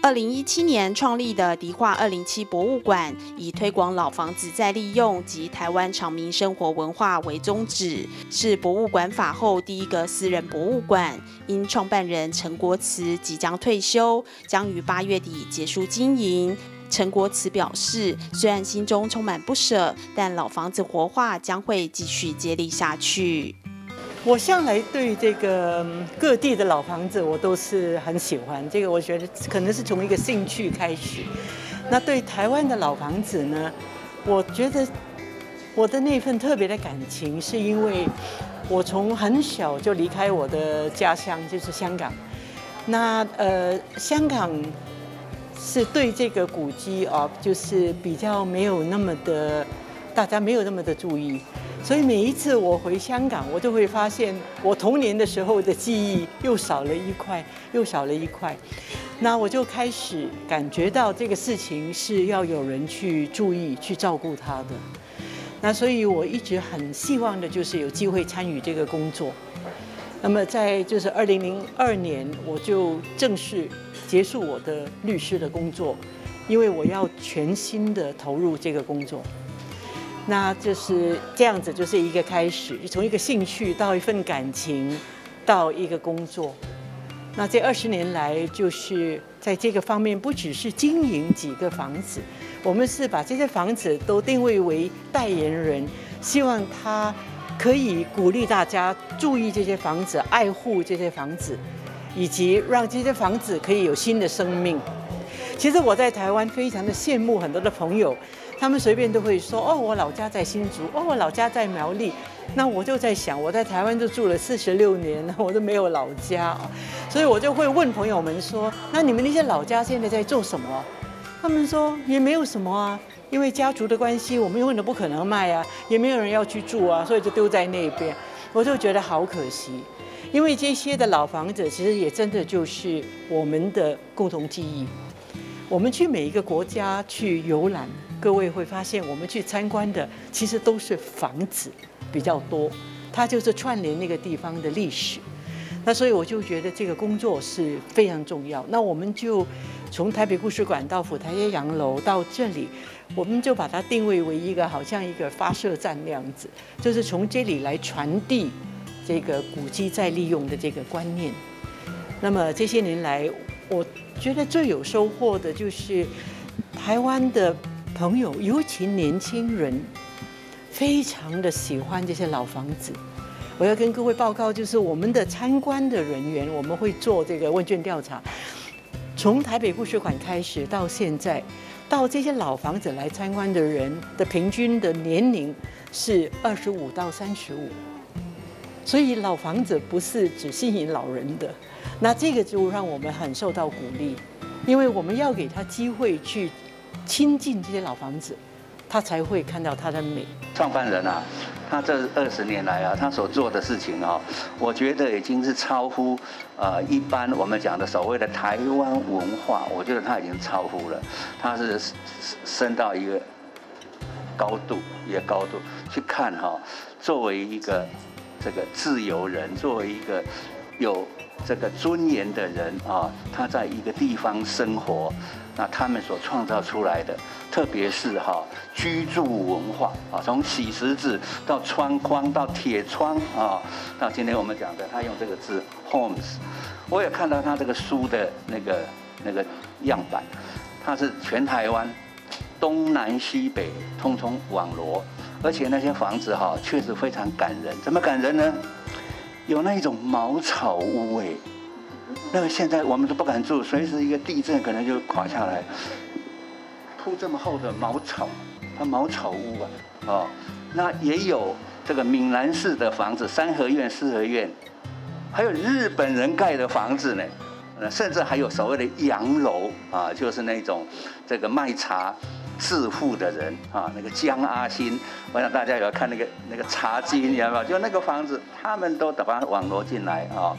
2017年创立的迪化207博物馆，以推广老房子再利用及台湾常民生活文化为宗旨，是博物馆法后第一个私人博物馆。因创办人陈国慈即将退休，将于8月底结束经营。陈国慈表示，虽然心中充满不舍，但老房子活化将会继续接力下去。 我向来对这个各地的老房子我都是很喜欢，这个我觉得可能是从一个兴趣开始。那对台湾的老房子呢，我觉得我的那份特别的感情，是因为我从很小就离开我的家乡，就是香港。那香港是对这个古迹啊，就是比较没有那么的，大家没有那么的注意。所以每一次我回香港，我就会发现我童年的时候的记忆又少了一块，又少了一块。那我就开始感觉到这个事情是要有人去注意、去照顾它的。那所以我一直很希望的就是有机会参与这个工作。那么在就是2002年，我就正式结束我的律师的工作，因为我要全心的投入这个工作。那就是这样子，就是一个开始，从一个兴趣到一份感情，到一个工作。那这20年来，就是在这个方面，不只是经营几个房子，我们是把这些房子都定位为代言人，希望他可以鼓励大家注意这些房子，爱护这些房子，以及让这些房子可以有新的生命。其实我在台湾非常的羡慕很多的朋友。他们随便都会说，哦，我老家在新竹，哦，我老家在苗栗。那我就在想，我在台湾都住了46年，我都没有老家啊，所以我就会问朋友们说，那你们那些老家现在在做什么？他们说也没有什么啊，因为家族的关系，我们永远都不可能卖啊，也没有人要去住啊，所以就丢在那边。我就觉得好可惜，因为这些的老房子其实也真的就是我们的共同记忆。我们去每一个国家去游览，各位会发现，我们去参观的其实都是房子比较多，它就是串联那个地方的历史。那所以我就觉得这个工作是非常重要。那我们就从台北故事馆到府台街洋楼到这里，我们就把它定位为一个好像一个发射站那样子，就是从这里来传递这个古迹再利用的这个观念。那么这些年来，我觉得最有收获的就是台湾的朋友，尤其年轻人，非常的喜欢这些老房子。我要跟各位报告，就是我们的参观的人员，我们会做这个问卷调查，从台北故事馆开始到现在，到这些老房子来参观的人的平均的年龄是25到35，所以老房子不是只吸引老人的。那这个就让我们很受到鼓励，因为我们要给他机会去亲近这些老房子，他才会看到它的美。 创办人啊，他这20年来啊，他所做的事情啊，我觉得已经是超乎一般我们讲的所谓的台湾文化，我觉得他已经超乎了，他是升到一个高度去看哈，作为一个这个自由人，作为一个有这个尊严的人啊，他在一个地方生活，那他们所创造出来的，特别是居住文化啊，从洗石子到窗框到铁窗啊，到今天我们讲的，他用这个字 homes， 我也看到他这个书的那个样板，它是全台湾东南西北通通网罗，而且那些房子确实非常感人。怎么感人呢？有那一种茅草屋哎，那个现在我们都不敢住，随时一个地震可能就垮下来。铺这么厚的茅草，它茅草屋啊，那也有这个闽南式的房子，三合院、四合院，还有日本人盖的房子呢，甚至还有所谓的洋楼啊，就是那种这个卖茶致富的人啊，那个江阿新，我想大家有看那个茶经，有没有？就那个房子，他们都把它网罗进来啊。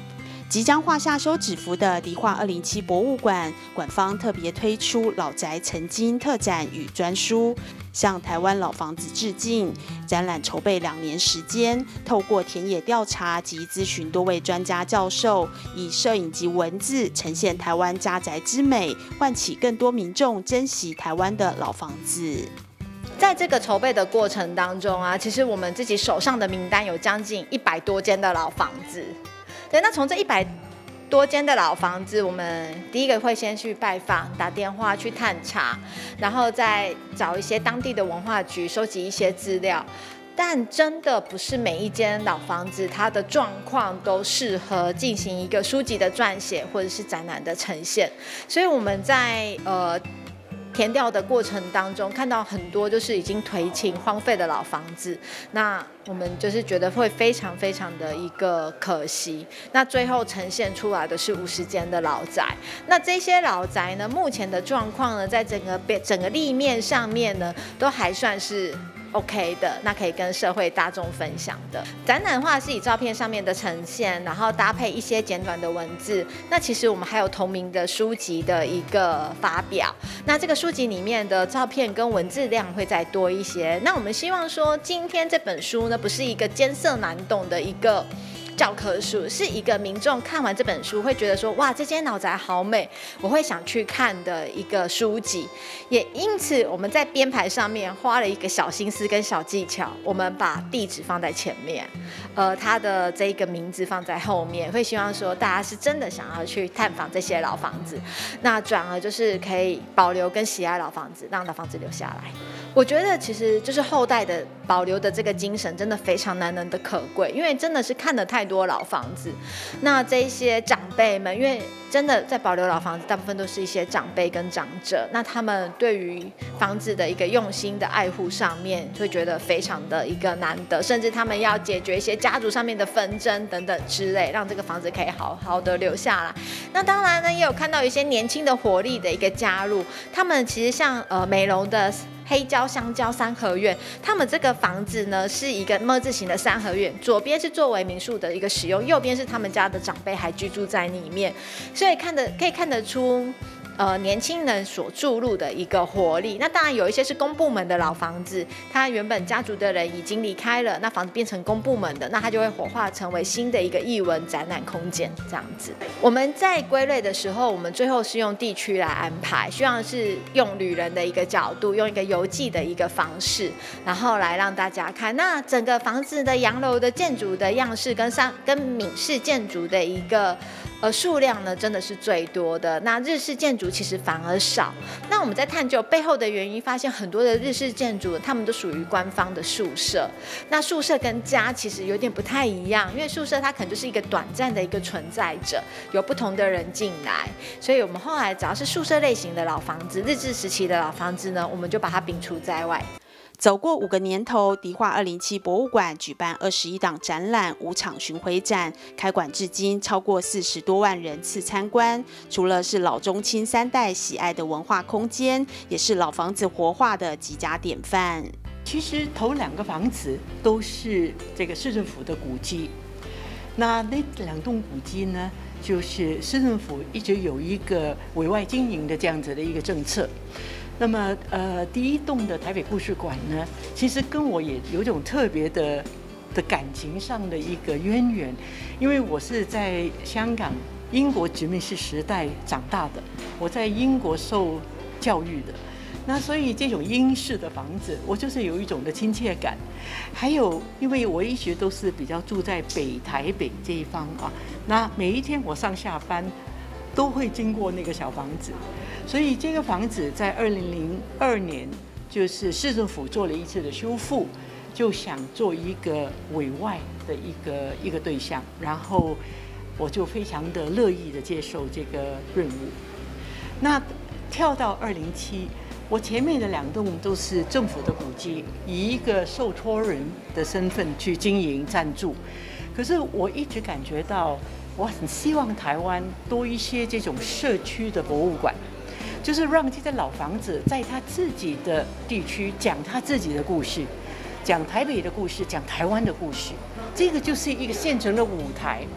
即将画下休止符的迪化207博物馆，馆方特别推出老宅曾经特展与专书，向台湾老房子致敬。展览筹备2年时间，透过田野调查及咨询多位专家教授，以摄影及文字呈现台湾家宅之美，唤起更多民众珍惜台湾的老房子。 在这个筹备的过程当中啊，其实我们自己手上的名单有将近100多间的老房子。对，那从这100多间的老房子，我们第一个会先去拜访，打电话去探查，然后再找一些当地的文化局收集一些资料。但真的不是每一间老房子它的状况都适合进行一个书籍的撰写或者是展览的呈现，所以我们在填调的过程当中，看到很多就是已经颓倾荒废的老房子，那我们就是觉得会非常非常的一个可惜。那最后呈现出来的是50间的老宅，那这些老宅呢，目前的状况呢，在整个立面上面呢，都还算是OK 的，那可以跟社会大众分享的。展览画是以照片上面的呈现，然后搭配一些简短的文字。那其实我们还有同名的书籍的一个发表，那这个书籍里面的照片跟文字量会再多一些。那我们希望说，今天这本书呢，不是一个艰涩难懂的一个教科书，是一个民众看完这本书会觉得说，哇，这间老宅好美，我会想去看的一个书籍。也因此我们在编排上面花了一个小心思跟小技巧，我们把地址放在前面，它的这个名字放在后面，会希望说大家是真的想要去探访这些老房子，那转而就是可以保留跟喜爱老房子，让老房子留下来。我觉得其实就是后代的保留的这个精神真的非常难能的可贵，因为真的是看了太多老房子，那这些长辈们，因为真的在保留老房子，大部分都是一些长辈跟长者，那他们对于房子的一个用心的爱护上面，会觉得非常的一个难得，甚至他们要解决一些家族上面的纷争等等之类，让这个房子可以好好的留下来。那当然呢，也有看到一些年轻的活力的一个加入，他们其实像美容的黑胶香蕉三合院，他们这个房子呢是一个么字形的三合院，左边是作为民宿的一个使用，右边是他们家的长辈还居住在里面，所以可以看得出年轻人所注入的一个活力。那当然有一些是公部门的老房子，他原本家族的人已经离开了，那房子变成公部门的，那它就会活化成为新的一个艺文展览空间这样子。我们在归类的时候，我们最后是用地区来安排，希望是用旅人的一个角度，用一个游记的一个方式，然后来让大家看。那整个房子的洋楼的建筑的样式跟闽式建筑的一个数量呢，真的是最多的。那日式建筑其实反而少。那我们在探究背后的原因，发现很多的日式建筑，他们都属于官方的宿舍。那宿舍跟家其实有点不太一样，因为宿舍它可能就是一个短暂的一个存在者，有不同的人进来。所以我们后来只要是宿舍类型的老房子，日治时期的老房子呢，我们就把它摒除在外。 走过5个年头，迪化207博物馆举办21档展览，5场巡回展，开馆至今超过40多万人次参观。除了是老中青3代喜爱的文化空间，也是老房子活化的极佳典范。 其实头2个房子都是这个市政府的古迹，那2栋古迹呢，就是市政府一直有一个委外经营的这样子的一个政策。那么第1栋的台北故事馆呢，其实跟我也有一种特别的感情上的一个渊源，因为我是在香港英国殖民式时代长大的，我在英国受教育的，那所以这种英式的房子，我就是有一种的亲切感。还有，因为我一直都是比较住在北台北这一方啊，那每一天我上下班都会经过那个小房子，所以这个房子在2002年就是市政府做了一次的修复，就想做一个委外的一个对象，然后我就非常的乐意的接受这个任务。那跳到207，我前面的2栋都是政府的古迹，以一个受托人的身份去经营赞助，可是我一直感觉到，我很希望台湾多一些这种社区的博物馆，就是让这些老房子在他自己的地区讲他自己的故事，讲台北的故事，讲台湾的故事，这个就是一个现成的舞台。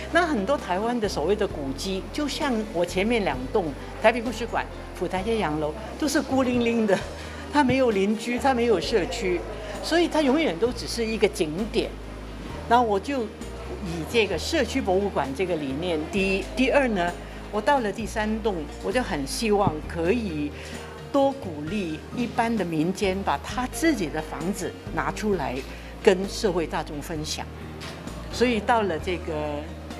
那很多台湾的所谓的古迹，就像我前面2栋台北故事馆、府台街洋楼，都是孤零零的，它没有邻居，它没有社区，所以它永远都只是一个景点。然后我就以这个社区博物馆这个理念，第一，第二呢，我到了第3栋，我就很希望可以多鼓励一般的民间把他自己的房子拿出来跟社会大众分享。所以到了这个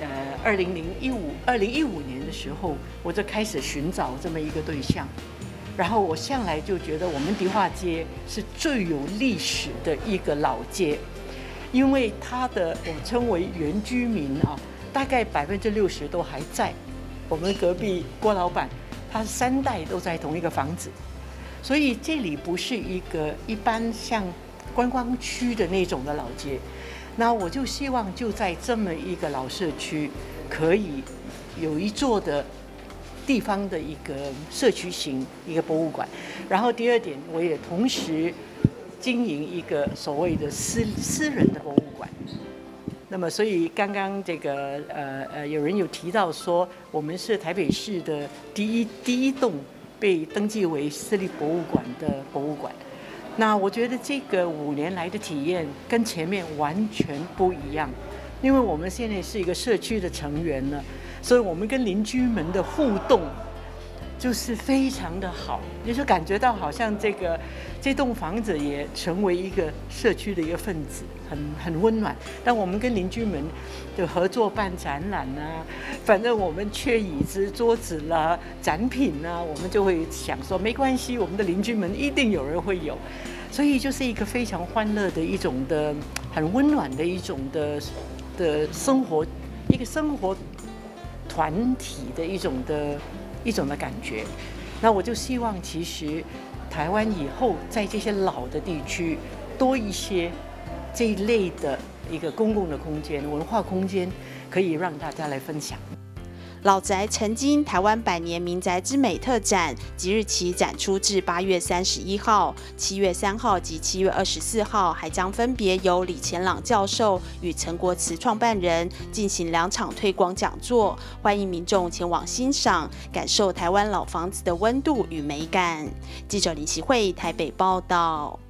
2015年的时候，我就开始寻找这么一个对象。然后我向来就觉得我们迪化街是最有历史的一个老街，因为它的我称为原居民啊，大概60%都还在。我们隔壁郭老板，他3代都在同一个房子，所以这里不是一个一般像观光区的那种的老街。那我就希望就在这么一个老社区，可以有一座的地方的一个社区型一个博物馆。然后第2点，我也同时经营一个所谓的私人的博物馆。那么，所以刚刚这个有人有提到说，我们是台北市的第一栋被登记为私立博物馆的博物馆。那我觉得这个5年来的体验跟前面完全不一样，因为我们现在是一个社区的成员了，所以我们跟邻居们的互动就是非常的好，你就感觉到好像这栋房子也成为一个社区的一个分子，很温暖。但我们跟邻居们的合作办展览啊，反正我们缺椅子、桌子啦、展品啊，我们就会想说没关系，我们的邻居们一定有人会有，所以就是一个非常欢乐的一种的、很温暖的一种的生活，一个生活团体的一种的感觉。那我就希望其实台湾以后在这些老的地区多一些这一类的一个公共的空间、文化空间，可以让大家来分享。 老宅曾经台湾100年民宅之美特展，即日起展出至8月31号、7月3号及7月24号，还将分别由李乾朗教授与陈国慈创办人进行2场推广讲座，欢迎民众前往欣赏，感受台湾老房子的温度与美感。记者林希慧台北报道。